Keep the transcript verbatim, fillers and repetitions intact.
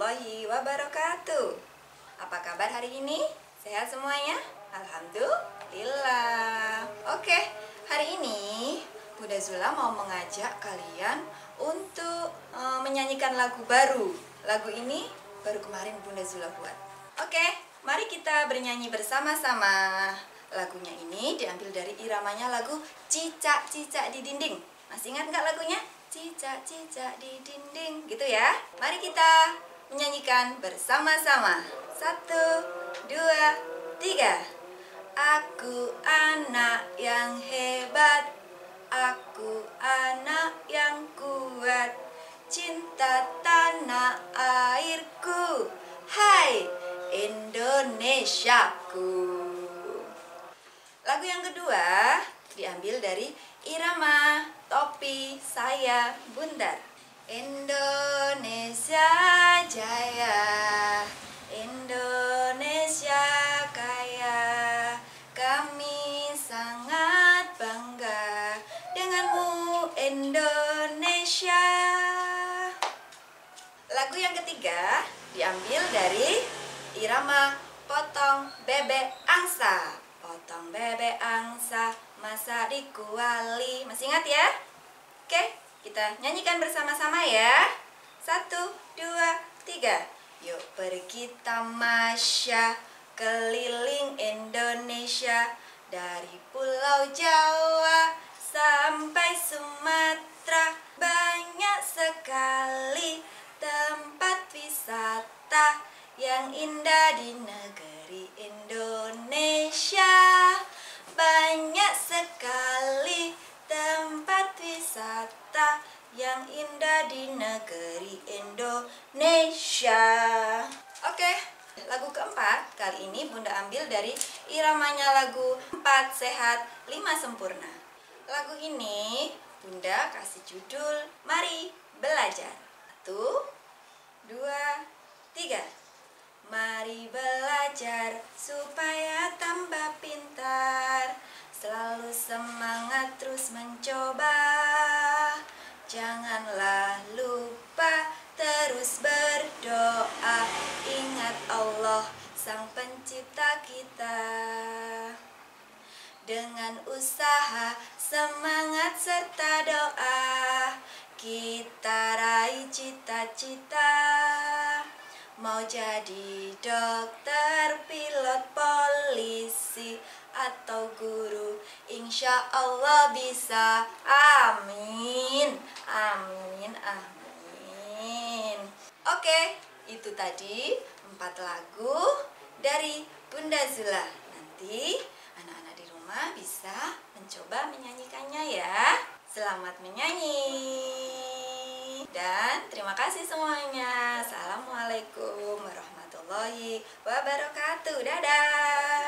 warahmatullahi wabarakatuh. Apa kabar hari ini? Sehat semuanya? Alhamdulillah. Oke, hari ini Bunda Zula mau mengajak kalian untuk e, menyanyikan lagu baru. Lagu ini baru kemarin Bunda Zula buat. Oke, mari kita bernyanyi bersama-sama. Lagunya ini diambil dari iramanya lagu Cicak-Cicak di Dinding. Masih ingat nggak lagunya? Cicak-cicak di dinding, gitu ya. Mari kita menyanyikan bersama-sama. Satu, dua, tiga. Aku anak yang hebat, aku anak yang kuat, cinta tanah airku, hai Indonesiaku. Lagu yang kedua diambil dari irama Topi Saya Bundar. Indonesia jaya, Indonesia kaya, kami sangat bangga denganmu Indonesia. Lagu yang ketiga diambil dari irama Potong Bebek Angsa. Potong bebek angsa, masa dikuali. Masih ingat ya? Oke, kita nyanyikan bersama-sama ya. Satu, dua, tiga. Yuk pergi tamasya keliling Indonesia, dari Pulau Jawa sampai Sumatera. Banyak sekali tempat wisata yang indah di negeri Indonesia. Banyak sekali tempat wisata yang indah di negeri Indonesia. Oke, lagu keempat kali ini Bunda ambil dari iramanya lagu Empat Sehat Lima Sempurna. Lagu ini Bunda kasih judul Mari Belajar. Satu, dua, tiga. Mari belajar supaya tambah pintar, selalu semangat terus mencoba. Janganlah lupa terus berdoa, ingat Allah Sang Pencipta kita. Dengan usaha, semangat serta doa, kita raih cita-cita. Mau jadi dokter, pilot, polisi, atau guru, insya Allah bisa. Amin, amin, amin. Oke, itu tadi empat lagu dari Bunda Zula. Nanti anak-anak di rumah bisa mencoba menyanyikannya ya. Selamat menyanyi. Dan terima kasih semuanya. Assalamualaikum warahmatullahi wabarakatuh. Dadah.